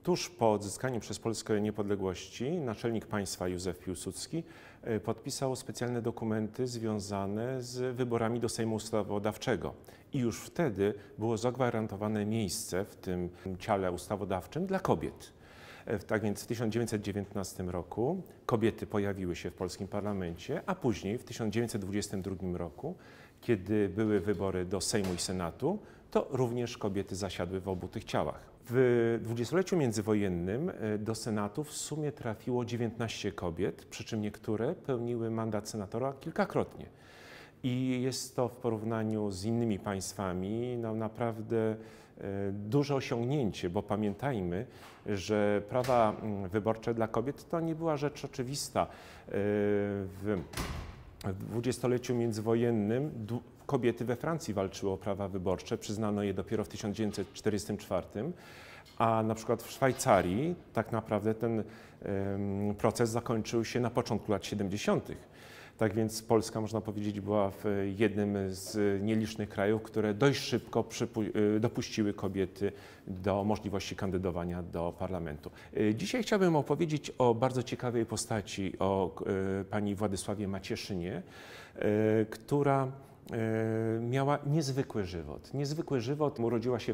Tuż po odzyskaniu przez Polskę niepodległości naczelnik państwa Józef Piłsudski podpisał specjalne dokumenty związane z wyborami do Sejmu Ustawodawczego. I już wtedy było zagwarantowane miejsce w tym ciele ustawodawczym dla kobiet. Tak więc w 1919 roku kobiety pojawiły się w polskim parlamencie, a później w 1922 roku, kiedy były wybory do Sejmu i Senatu, to również kobiety zasiadły w obu tych ciałach. W dwudziestoleciu międzywojennym do Senatu w sumie trafiło 19 kobiet, przy czym niektóre pełniły mandat senatora kilkakrotnie. I jest to w porównaniu z innymi państwami naprawdę duże osiągnięcie, bo pamiętajmy, że prawa wyborcze dla kobiet to nie była rzecz oczywista. W dwudziestoleciu międzywojennym kobiety we Francji walczyły o prawa wyborcze, przyznano je dopiero w 1944, a na przykład w Szwajcarii tak naprawdę ten proces zakończył się na początku lat 70. Tak więc Polska, można powiedzieć, była jednym z nielicznych krajów, które dość szybko dopuściły kobiety do możliwości kandydowania do parlamentu. Dzisiaj chciałbym opowiedzieć o bardzo ciekawej postaci, o pani Władysławie Macieszynie, która miała niezwykły żywot. Niezwykły żywot. Urodziła się w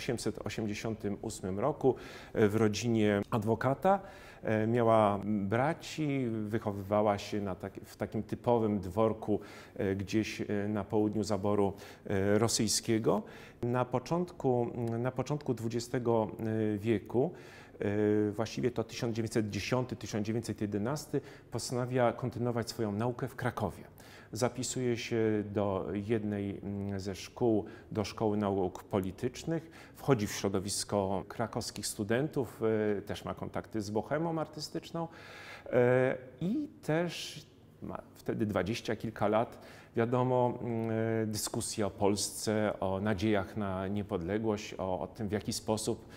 1888 roku w rodzinie adwokata. Miała braci, wychowywała się w takim typowym dworku gdzieś na południu zaboru rosyjskiego. Na początku XX wieku, właściwie to 1910-1911, postanawia kontynuować swoją naukę w Krakowie. Zapisuje się do jednej ze szkół, do Szkoły Nauk Politycznych, wchodzi w środowisko krakowskich studentów, też ma kontakty z bohemą artystyczną i też ma wtedy 20 kilka lat, wiadomo, dyskusja o Polsce, o nadziejach na niepodległość, o tym, w jaki sposób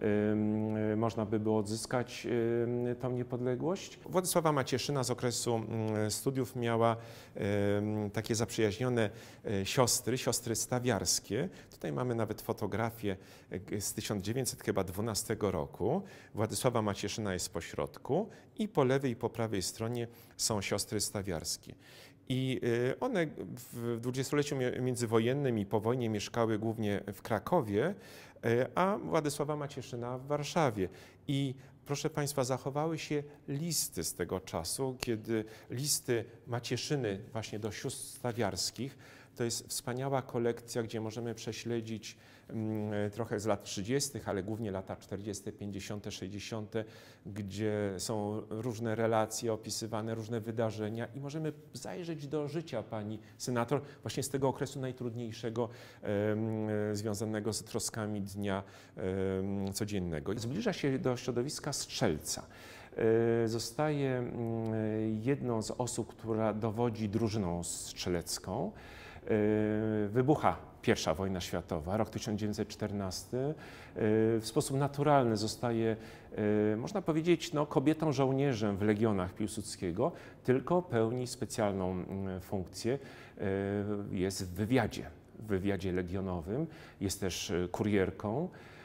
można by było odzyskać tą niepodległość. Władysława Macieszyna z okresu studiów miała takie zaprzyjaźnione siostry stawiarskie. Tutaj mamy nawet fotografię z 1912 roku. Władysława Macieszyna jest po środku i po lewej i po prawej stronie są siostry stawiarskie. I one w dwudziestoleciu międzywojennym i po wojnie mieszkały głównie w Krakowie, a Władysława Macieszyna w Warszawie. I proszę Państwa, zachowały się listy z tego czasu, kiedy listy Macieszyny właśnie do sióstr stawiarskich. To jest wspaniała kolekcja, gdzie możemy prześledzić trochę z lat 30., ale głównie lata 40., 50., 60., gdzie są różne relacje opisywane, różne wydarzenia i możemy zajrzeć do życia pani senator właśnie z tego okresu najtrudniejszego, związanego z troskami dnia codziennego. Zbliża się do środowiska strzelca. Zostaje jedną z osób, która dowodzi drużyną strzelecką. Wybucha I wojna światowa, rok 1914. W sposób naturalny zostaje, można powiedzieć, kobietą żołnierzem w legionach Piłsudskiego, tylko pełni specjalną funkcję. Jest w wywiadzie legionowym, jest też kurierką.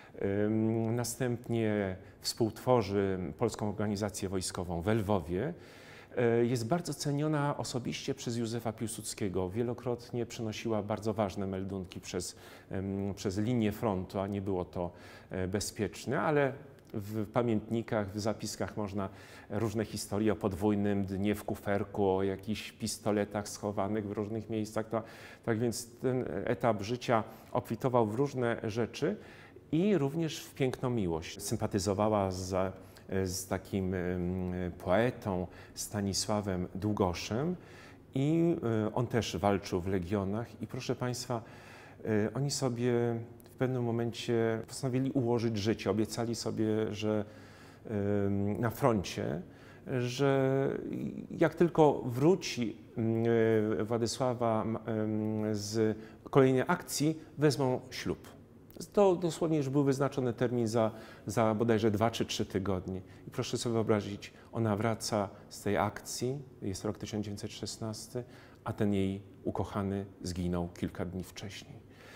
Następnie współtworzy Polską Organizację Wojskową w Lwowie. Jest bardzo ceniona osobiście przez Józefa Piłsudskiego. Wielokrotnie przynosiła bardzo ważne meldunki przez linię frontu, a nie było to bezpieczne, ale w pamiętnikach, w zapiskach można różne historie o podwójnym dnie w kuferku, o jakichś pistoletach schowanych w różnych miejscach. Tak więc ten etap życia obfitował w różne rzeczy i również w piękną miłość. Sympatyzowała z takim poetą Stanisławem Długoszem i on też walczył w legionach i proszę Państwa, oni sobie w pewnym momencie postanowili ułożyć życie, obiecali sobie, że na froncie, że jak tylko wróci Władysława z kolejnej akcji, wezmą ślub. To dosłownie już był wyznaczony termin za bodajże 2 czy 3 tygodnie. I proszę sobie wyobrazić, ona wraca z tej akcji, jest rok 1916, a ten jej ukochany zginął kilka dni wcześniej.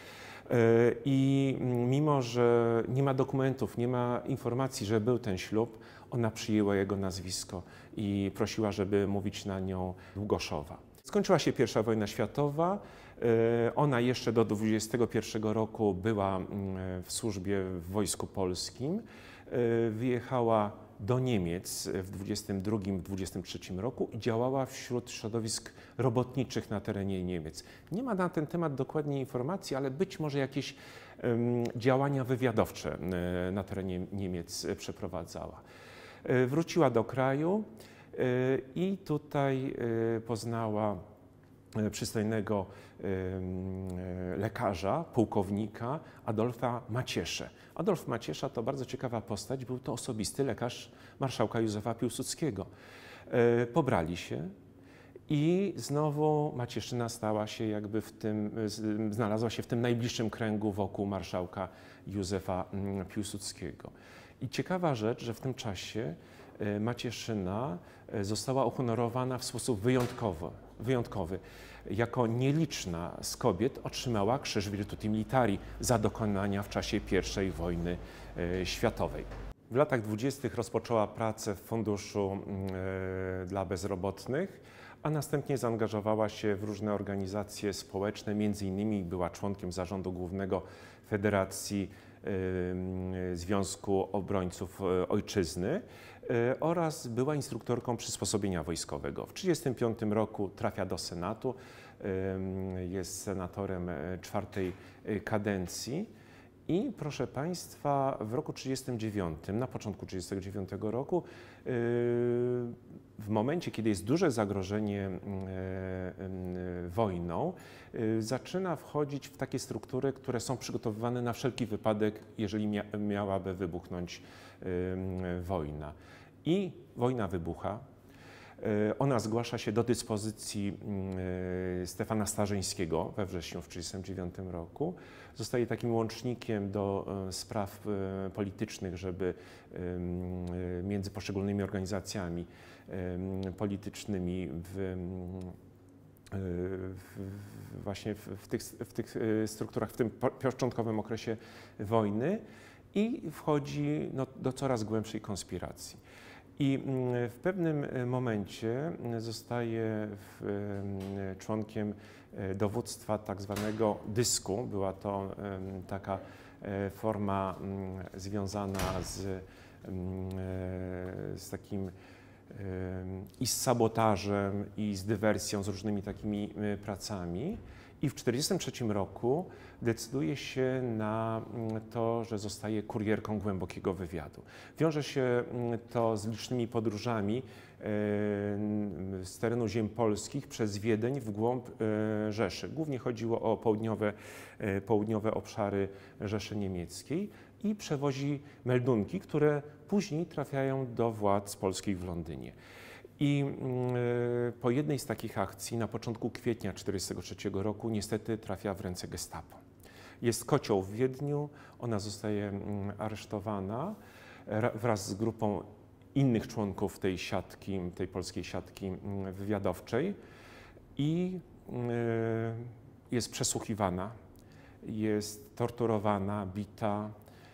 I mimo, że nie ma dokumentów, nie ma informacji, że był ten ślub, ona przyjęła jego nazwisko i prosiła, żeby mówić na nią Długoszowa. Skończyła się I wojna światowa. Ona jeszcze do 21 roku była w służbie w Wojsku Polskim. Wyjechała do Niemiec w 22-23 roku i działała wśród środowisk robotniczych na terenie Niemiec. Nie ma na ten temat dokładnie informacji, ale być może jakieś działania wywiadowcze na terenie Niemiec przeprowadzała. Wróciła do kraju i tutaj poznała przystojnego lekarza, pułkownika Adolfa Macieszę. Adolf Maciesza to bardzo ciekawa postać, był to osobisty lekarz marszałka Józefa Piłsudskiego. Pobrali się i znowu Macieszyna stała się jakby znalazła się w tym najbliższym kręgu wokół marszałka Józefa Piłsudskiego. I ciekawa rzecz, że w tym czasie Macieszyna została uhonorowana w sposób wyjątkowy. Jako nieliczna z kobiet otrzymała Krzyż Virtuti Militari za dokonania w czasie I wojny światowej. W latach 20. rozpoczęła pracę w Funduszu dla Bezrobotnych, a następnie zaangażowała się w różne organizacje społeczne, między innymi była członkiem Zarządu Głównego Federacji Związku Obrońców Ojczyzny oraz była instruktorką przysposobienia wojskowego. W 1935 roku trafia do Senatu, jest senatorem 4. kadencji i proszę Państwa, w roku 1939, na początku 1939 roku, w momencie, kiedy jest duże zagrożenie wojną, zaczyna wchodzić w takie struktury, które są przygotowywane na wszelki wypadek, jeżeli miałaby wybuchnąć wojna. I wojna wybucha. Ona zgłasza się do dyspozycji Stefana Starzyńskiego we wrześniu w 1939 roku. Zostaje takim łącznikiem do spraw politycznych, żeby między poszczególnymi organizacjami politycznymi właśnie w tych strukturach, w tym początkowym okresie wojny i wchodzi do coraz głębszej konspiracji. I w pewnym momencie zostaje członkiem dowództwa tak zwanego dysku. Była to taka forma związana z takim i z sabotażem, i z dywersją, z różnymi takimi pracami. I w 1943 roku decyduje się na to, że zostaje kurierką głębokiego wywiadu. Wiąże się to z licznymi podróżami z terenu ziem polskich przez Wiedeń w głąb Rzeszy. Głównie chodziło o południowe obszary Rzeszy Niemieckiej i przewozi meldunki, które później trafiają do władz polskich w Londynie. I po jednej z takich akcji na początku kwietnia 1943 roku niestety trafia w ręce Gestapo. Jest kocioł w Wiedniu, ona zostaje aresztowana wraz z grupą innych członków tej siatki, tej polskiej siatki wywiadowczej i jest przesłuchiwana, jest torturowana, bita.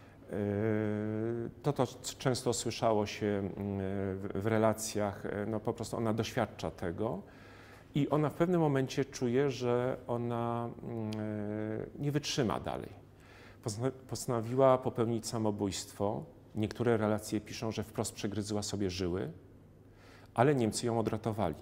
To często słyszało się w relacjach, no po prostu ona doświadcza tego i ona w pewnym momencie czuje, że ona nie wytrzyma dalej. Postanowiła popełnić samobójstwo. Niektóre relacje piszą, że wprost przegryzła sobie żyły, ale Niemcy ją odratowali.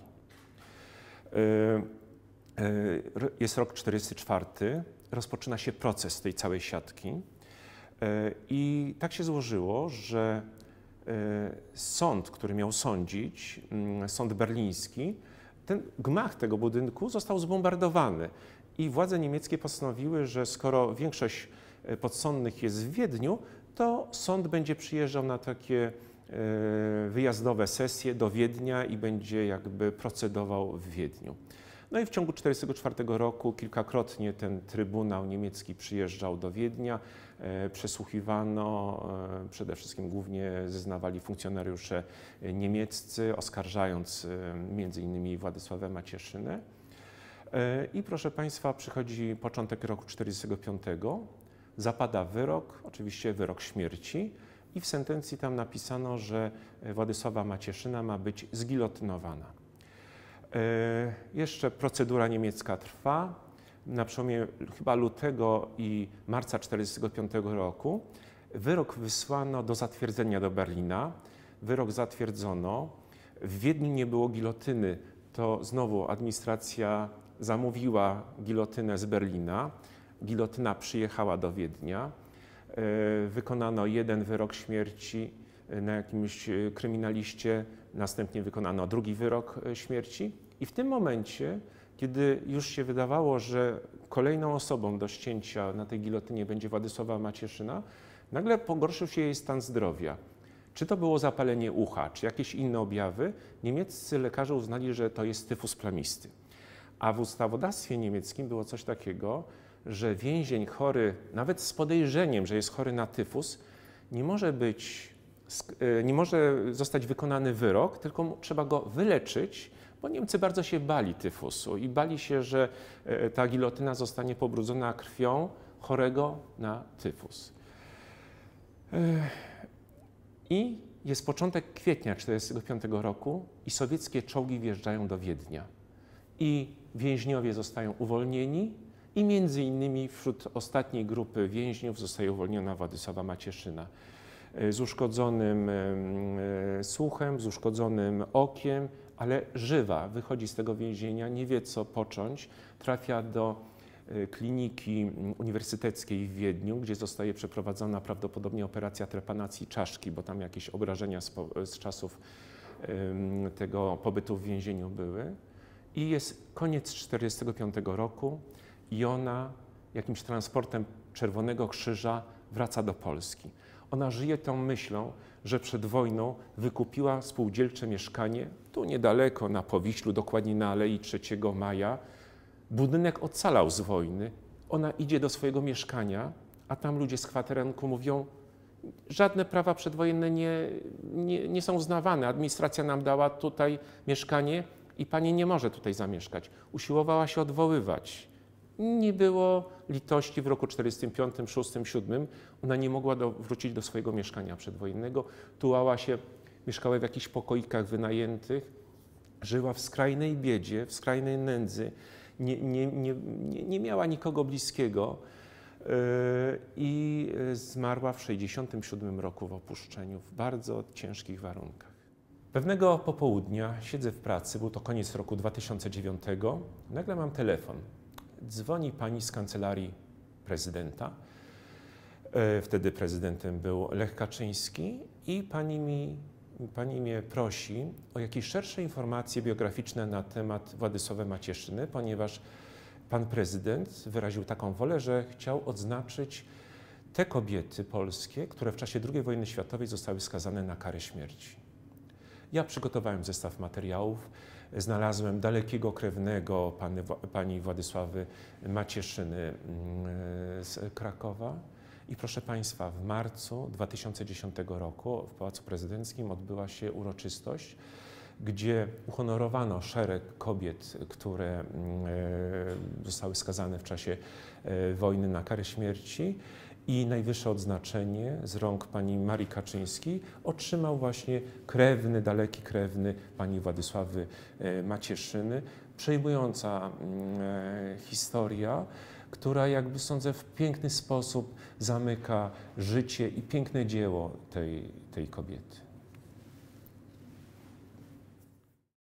Jest rok 1944, rozpoczyna się proces tej całej siatki. I tak się złożyło, że sąd, który miał sądzić, sąd berliński, ten gmach tego budynku został zbombardowany. I władze niemieckie postanowiły, że skoro większość podsądnych jest w Wiedniu, to sąd będzie przyjeżdżał na takie wyjazdowe sesje do Wiednia i będzie jakby procedował w Wiedniu. No i w ciągu 1944 roku kilkakrotnie ten trybunał niemiecki przyjeżdżał do Wiednia, przesłuchiwano, przede wszystkim głównie zeznawali funkcjonariusze niemieccy, oskarżając między innymi Władysławę Macieszynę. I proszę Państwa, przychodzi początek roku 1945, zapada wyrok, oczywiście wyrok śmierci i w sentencji tam napisano, że Władysława Macieszyna ma być zgilotynowana. Jeszcze procedura niemiecka trwa. Na przełomie chyba lutego i marca 1945 roku wyrok wysłano do zatwierdzenia do Berlina. Wyrok zatwierdzono. W Wiedniu nie było gilotyny, to znowu administracja zamówiła gilotynę z Berlina. Gilotyna przyjechała do Wiednia. Wykonano jeden wyrok śmierci na jakimś kryminaliście, następnie wykonano drugi wyrok śmierci. I w tym momencie, kiedy już się wydawało, że kolejną osobą do ścięcia na tej gilotynie będzie Władysława Macieszyna, nagle pogorszył się jej stan zdrowia. Czy to było zapalenie ucha, czy jakieś inne objawy, niemieccy lekarze uznali, że to jest tyfus plamisty. A w ustawodawstwie niemieckim było coś takiego, że więzień chory, nawet z podejrzeniem, że jest chory na tyfus, nie może zostać wykonany wyrok, tylko trzeba go wyleczyć, bo Niemcy bardzo się bali tyfusu i bali się, że ta gilotyna zostanie pobrudzona krwią chorego na tyfus. I jest początek kwietnia 1945 roku i sowieckie czołgi wjeżdżają do Wiednia. I więźniowie zostają uwolnieni i między innymi wśród ostatniej grupy więźniów zostaje uwolniona Władysława Macieszyna z uszkodzonym słuchem, z uszkodzonym okiem, ale żywa, wychodzi z tego więzienia, nie wie co począć, trafia do kliniki uniwersyteckiej w Wiedniu, gdzie zostaje przeprowadzona prawdopodobnie operacja trepanacji czaszki, bo tam jakieś obrażenia z czasów tego pobytu w więzieniu były. I jest koniec 1945 roku i ona jakimś transportem Czerwonego Krzyża wraca do Polski. Ona żyje tą myślą, że przed wojną wykupiła spółdzielcze mieszkanie, tu niedaleko na Powiślu, dokładnie na Alei 3 Maja. Budynek ocalał z wojny. Ona idzie do swojego mieszkania, a tam ludzie z kwaterenku mówią, żadne prawa przedwojenne nie są uznawane. Administracja nam dała tutaj mieszkanie i pani nie może tutaj zamieszkać. Usiłowała się odwoływać. Nie było litości w roku 1945, 1946, 1947. Ona nie mogła wrócić do swojego mieszkania przedwojennego. Tułała się, mieszkała w jakichś pokoikach wynajętych. Żyła w skrajnej biedzie, w skrajnej nędzy. Nie miała nikogo bliskiego i zmarła w 1967 roku w opuszczeniu, w bardzo ciężkich warunkach. Pewnego popołudnia siedzę w pracy, był to koniec roku 2009, nagle mam telefon. Dzwoni pani z kancelarii prezydenta, wtedy prezydentem był Lech Kaczyński i pani mnie prosi o jakieś szersze informacje biograficzne na temat Władysławy Macieszyny, ponieważ pan prezydent wyraził taką wolę, że chciał odznaczyć te kobiety polskie, które w czasie II wojny światowej zostały skazane na karę śmierci. Ja przygotowałem zestaw materiałów, znalazłem dalekiego krewnego pani Władysławy Macieszyny z Krakowa. I proszę Państwa, w marcu 2010 roku w Pałacu Prezydenckim odbyła się uroczystość, gdzie uhonorowano szereg kobiet, które zostały skazane w czasie wojny na karę śmierci. I najwyższe odznaczenie z rąk pani Marii Kaczyńskiej otrzymał właśnie krewny, daleki krewny pani Władysławy Macieszyny. Przejmująca historia, która jakby sądzę w piękny sposób zamyka życie i piękne dzieło tej kobiety.